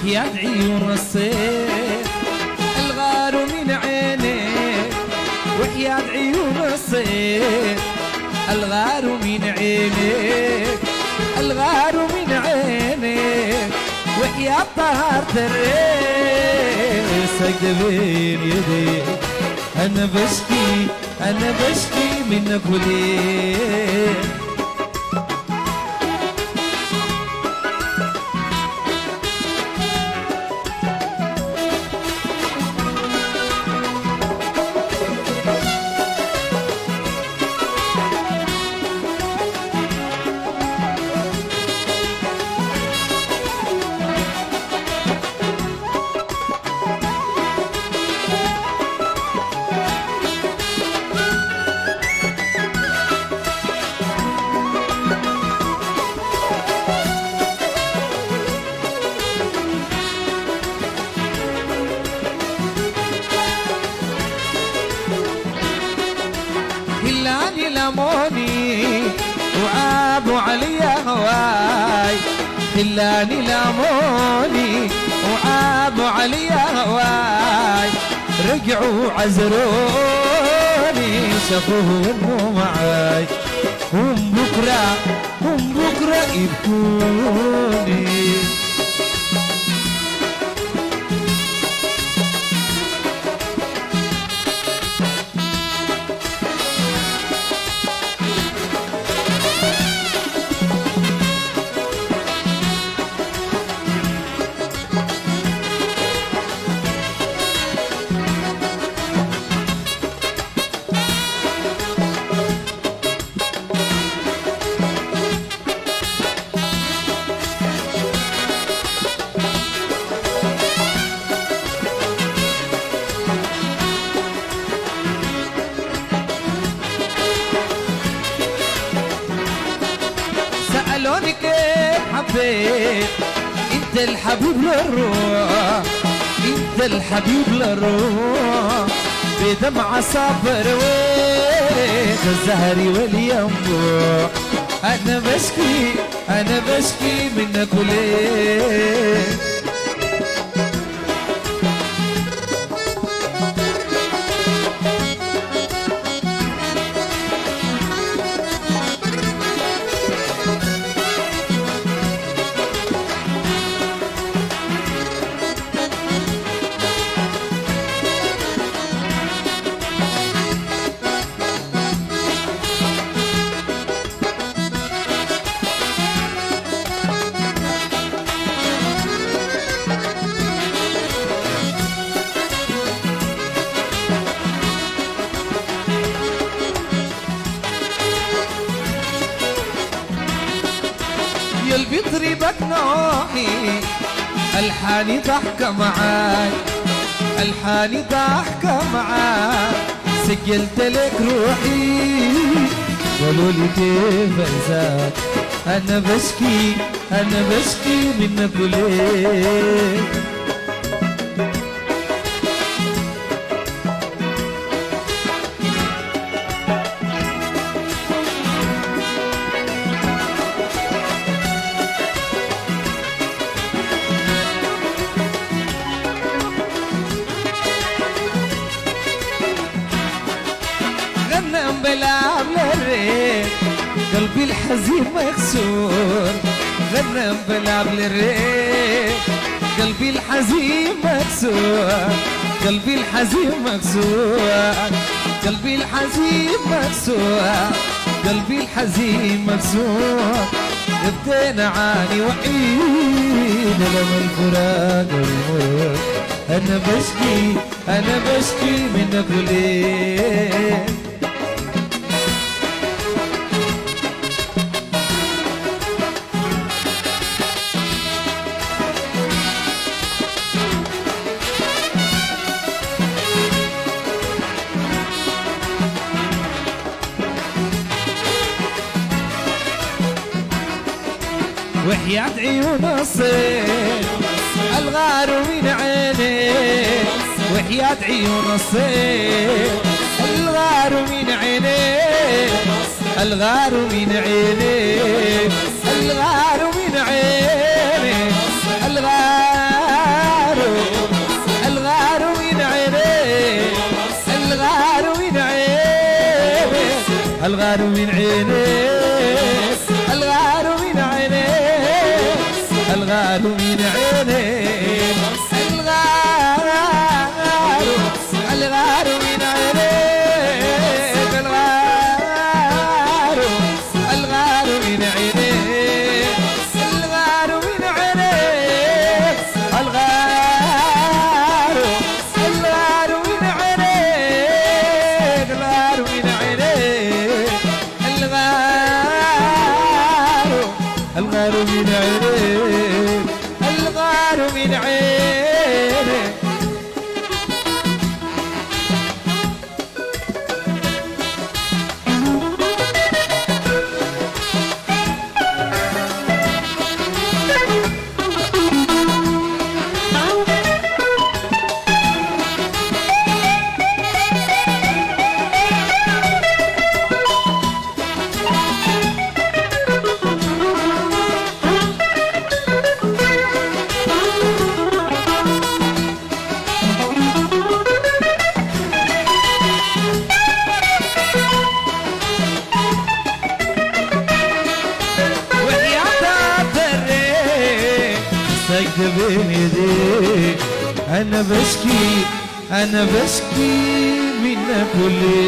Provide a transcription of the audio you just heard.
وحياة عيون الصيف الغار من عينيك، وحياة عيون الصيف الغار من عينيك، الغار من عينيك، وحياة طهارة الريس سجد بين يديك. أنا بشكي أنا بشكي منك وليك. خلاني لاموني وعابوا علي هواي، خلاني لاموني وعابوا علي هواي، رجعوا عزروني شافوه انه معاي، هم بكره يبكوني. سألوني كيف حبيت، انت الحبيب للروح، انت الحبيب للروح، بدمعة صبر ويك الزهري والينبوع. انا بشكي منك وليك. قلبي طريبك نوحي، الحاني ضحكة معاي، الحاني ضحكة معاي، سجلت لك روحي قالوا لي كيف انساك. انا بشكي منك وليك. غنم بلعب للريح قلبي الحزين مكسور، غنم بلعب للريح قلبي الحزين مكسور، قلبي الحزين مكسور، قلبي الحزين مكسور، قلبي الحزين مكسور. بدينا عاني وعيد لما الفراق يمر. انا بشكي منك وليك. وحياة عيون الصيف الغار من عينيك، وحياة عيون الصيف الغار من عينيك، الغار من عينيك، الغار من عينيك، الغار الغار من عينيك الغار من عينيك الغار من عينيك الغار من عينيك الغار من عينيك الغار من عينيك الغار من عينيك الغار من عينيك الغار من عينيك الغار من عينيك بين يديك أنا بشكي منك كل